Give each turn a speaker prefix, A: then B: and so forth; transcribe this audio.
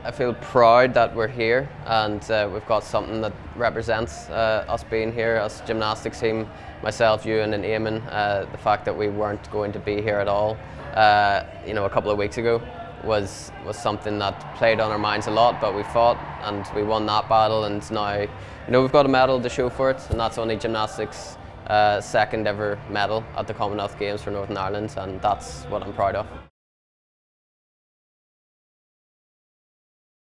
A: I feel proud that we're here and we've got something that represents us being here as a gymnastics team, myself, Ewan and Eamon. The fact that we weren't going to be here at all, you know, a couple of weeks ago was something that played on our minds a lot, but we fought and we won that battle, and now, you know, we've got a medal to show for it, and that's only gymnastics' second ever medal at the Commonwealth Games for Northern Ireland, and that's what I'm proud of.